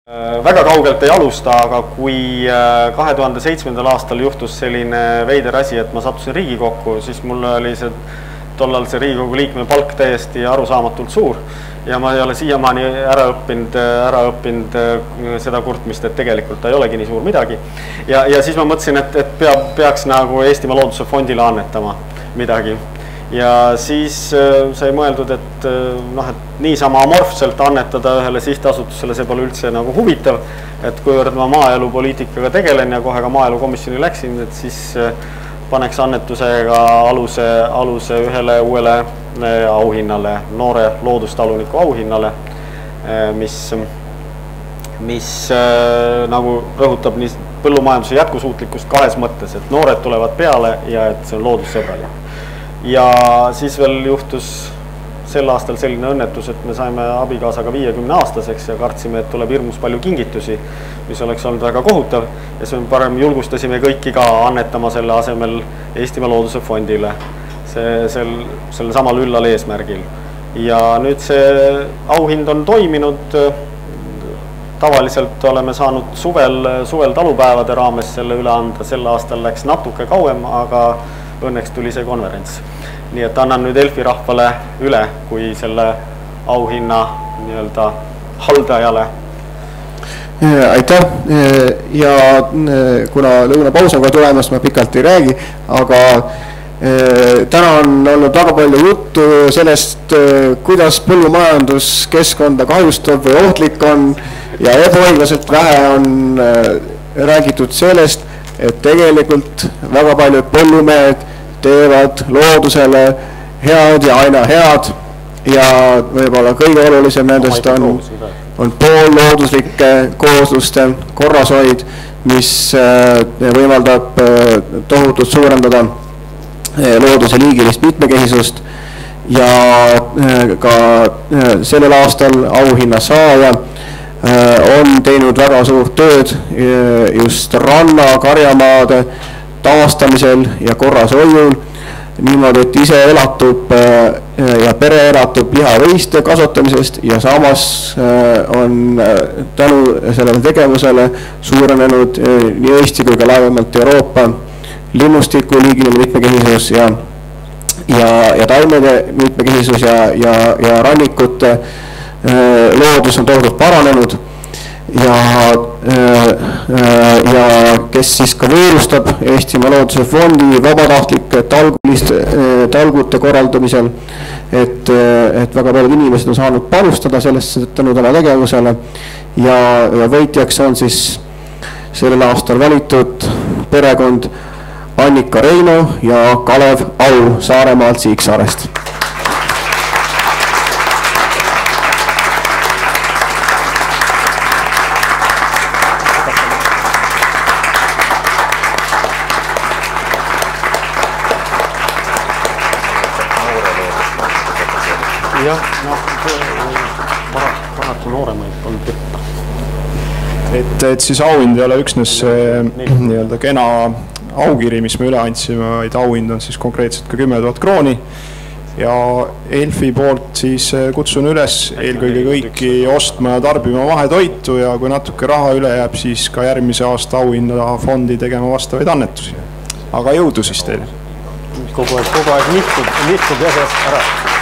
Väga kaugelt ei alusta, aga kui 2007. aastal juhtus selline veider asi, et ma sattusin Riigikokku, siis mul oli tollal see Riigikogu liikme palk täiesti arusaamatult suur ja ma ei ole siiamaani ära õppinud seda kurtmist, et tegelikult ta ei olegi nii suur midagi. Ja siis ma mõtlesin, et peaks nagu Eestimaa Looduse Fondile annetama midagi. Ja siis sai mõeldud, et niisama amorfselt annetada ühele sihtasutusele, see pole üldse nagu huvitav, et kuivõrd ma maaelupoliitikaga tegelen ja kohe ka maaelukomisjoni läksin, et siis paneks annetusega aluse ühele uuele auhinnale, noore loodustaluniku auhinnale, mis nagu rõhutab nii põllumajanduse jätkusuutlikkust kahes mõttes, et noored tulevad peale ja et see on loodussõbralik. Ja siis veel juhtus sel aastal selline õnnetus, et me saime abikaasaga 50-aastaseks ja kartsime, et tuleb hirmus palju kingitusi, mis oleks olnud väga kohutav. Ja siis me parem julgustasime kõiki ka annetama selle asemel Eestimaa Looduse Fondile selle samal üllal eesmärgil. Ja nüüd see auhind on toiminud. Tavaliselt oleme saanud suvel talupäevade raames selle üle anda. Sel aastal läks natuke kauem, aga õnneks tuli see konverents. Nii et annan nüüd Elfi rahvale üle kui selle auhinna haldajale. Aitäh! Ja kuna lõunapaus on ka tulemas, ma pikalt ei räägi, aga täna on olnud väga palju juttu sellest, kuidas põllumajanduskeskkonda kahjustab või ohtlik on ja ebaõiglaselt vähe on räägitud sellest, et tegelikult väga paljud põllumehed teevad loodusele head ja aina head ja võib-olla kõige olulisem nendest on poollooduslike koosluste korrashoid, mis võimaldab tohutult suurendada looduse liigilist mitmekesisust ja ka sellel aastal auhinna saaja on teinud väga suurt tööd just ranna karjamaade taastamisel ja korrashoiul niimoodi, et ise elatub ja pere elatub lihaveiste kasvatamisest ja samas on tänu sellele tegevusele suurenenud nii Eesti kui ka laiemalt Euroopa linnustiku liigiline mitmekesisus ja taimede mitmekesisus ja rannikute loodus on tohutult paranenud ja kes siis ka võõrustab Eestimaa Looduse Fondi vabatahtlike talgute korraldamisel, et väga paljud inimesed on saanud panustada sellesse tänu tema tegevusele ja võitjaks on siis sellel aastal valitud perekond Annika Reino ja Kalev Au Saaremaalt Siiksaarest. Jah, paraku nooremaid polnud võtta. Et siis auhind ei ole üksnes kena aukiri, mis me üle andsime, vaid auhind on siis konkreetselt ka 10 000 krooni. Ja Elfi poolt siis kutsun üles eelkõige kõiki ostma ja tarbima mahetoitu ja kui natuke raha üle jääb, siis ka järgmise aasta auhinna fondi tegema vastavaid annetusi. Aga jõudu siis teile! Kogu aeg nihtub jäsest ära.